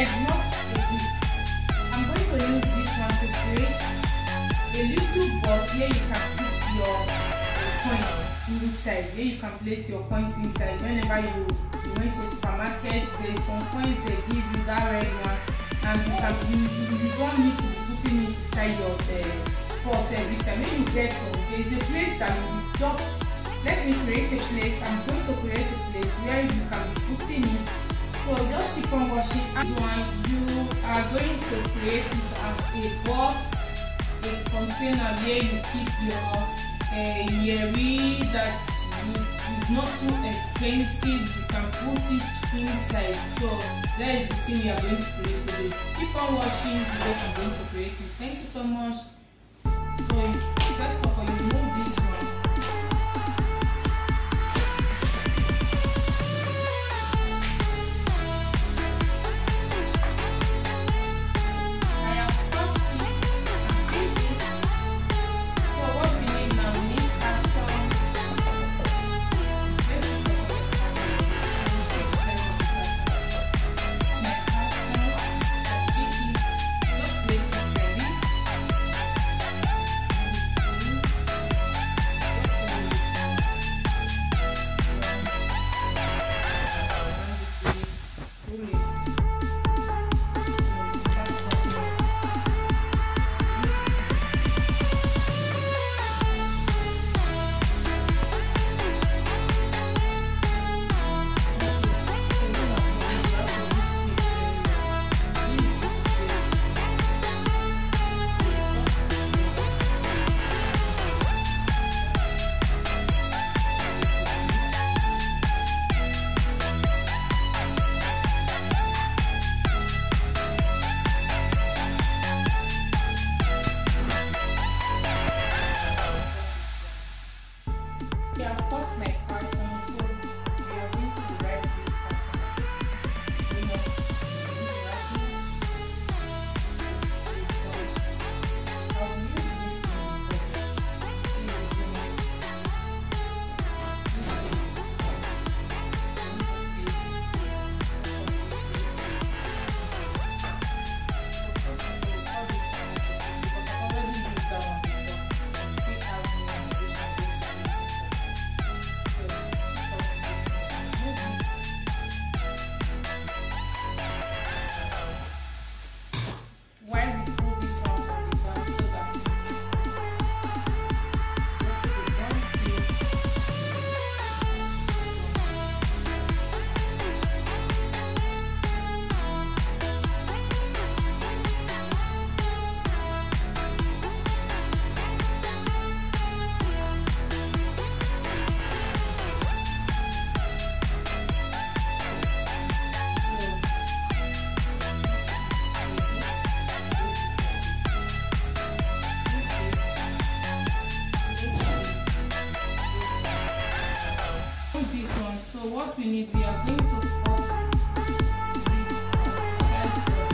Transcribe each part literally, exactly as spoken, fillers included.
there is not a bit. I'm going to use this one to create a little box where you can put your coins inside, where you can place your coins inside. Whenever you, you went to supermarket, there's some coins they give you, that red one, and you can you, you don't need to be putting it inside your uh, purse every time. When you get home, there's a place that you just let me create a place. I'm going to create a place where you can be putting it. So just keep on watching. And one, you are going to create it as a box, a container where you keep your uh, earring that is not too expensive. You can put it inside. So that is the thing we are going to create today. Keep on watching the way I'm going to create it. Thank you so much. So first of all, you move this one. Okay, I've cut my carton, so we are going to write this carton. You know, I'll use this one. So what we need, we are going to cut this size of it.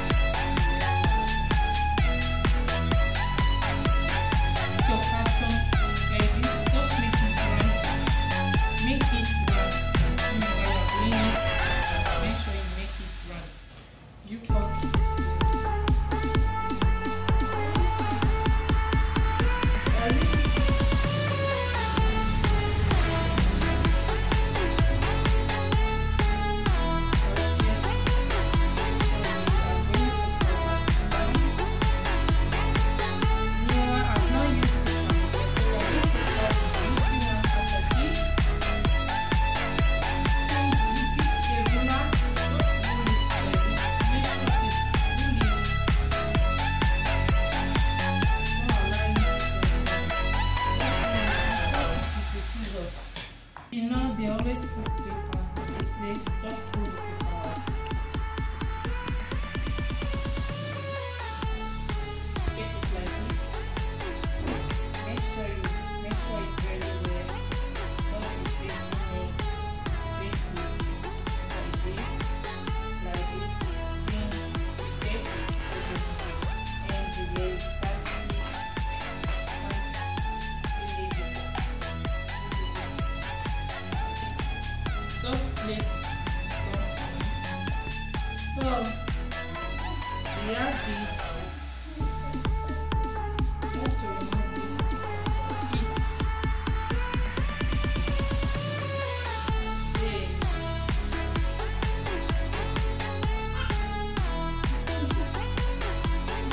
Your carton.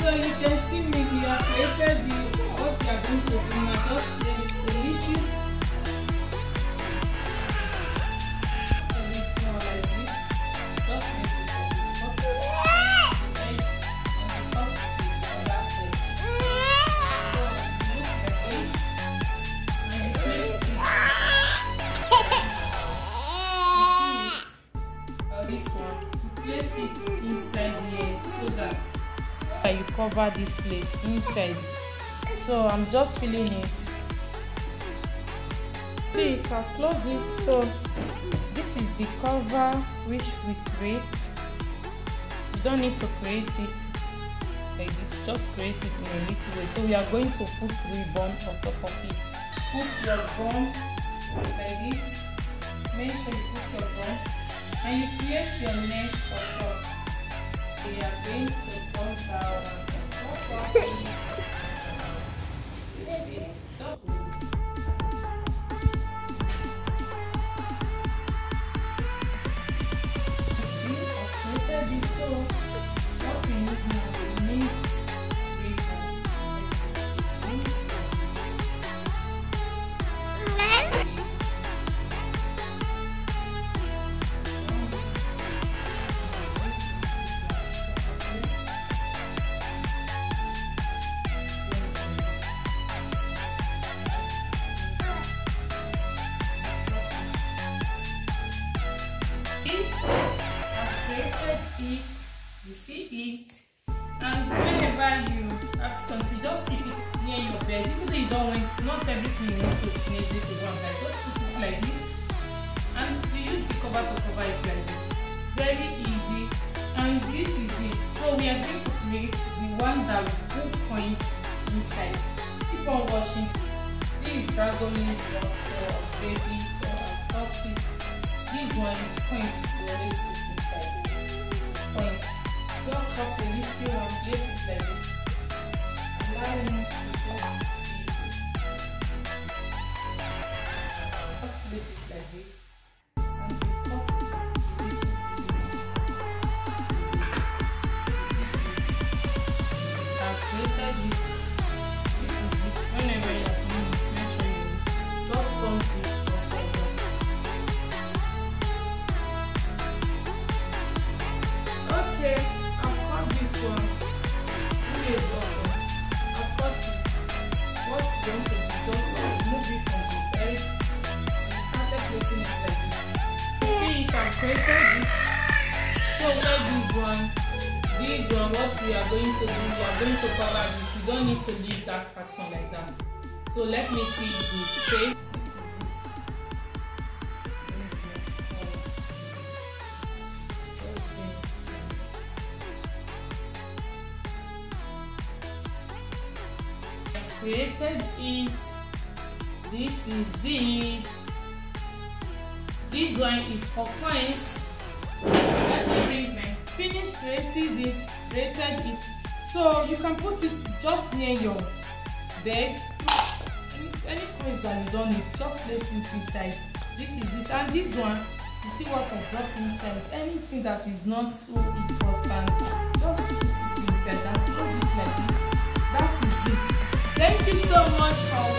So you can see me, we have created the what we are going to do now. Just place the little a bit more like this. Just make it like this. Okay. Right. And the top is on that side. So look like this. And you place it. Or this one. You place it inside here so that you cover this place inside. So I'm just filling it. See it, I'll close it. So this is the cover which we create. You don't need to create it like this, just create it in a little way. So we are going to put ribbon on top of it. Put your bun like this. Make sure you put your bun and you place your neck on top. We are going to put down this is just see, I've created this. So what we need now, we need ribbon. I've created it, you see it, and whenever you have something, just keep it near your bed. Even though you don't want, not everything you want to change it to one time, just put it like this, and you use the cover to cover it like this. Very easy, and this is it. So we are going to create the one that will put coins inside. Keep on watching. This is dragon leaf for baby, so I'll cut it. This one is coins we always put inside. Coins. Just cut a little one, place it like this. Allow me to just place it like this. And we cut it into pieces. I've created this. This is it. Whenever you are doing it, make sure you just don't do it. Okay, I've cut this one. Really is awesome. I've cut it. What's going to be just remove it from the bed and started placing it like this. See, you can create this. So like this one, this one, what we are going to do, we are going to cover this. You don't need to leave that pattern like that. So let me see the shape. Created it. This is it. This one is for coins. Let me bring my finished created it, created it. So you can put it just near your bed. Any, any coins that you don't need, just place it inside. This is it. And this one, you see what I dropped inside. Anything that is not so important, just put it inside and close it like this. That is it. Thank you so much for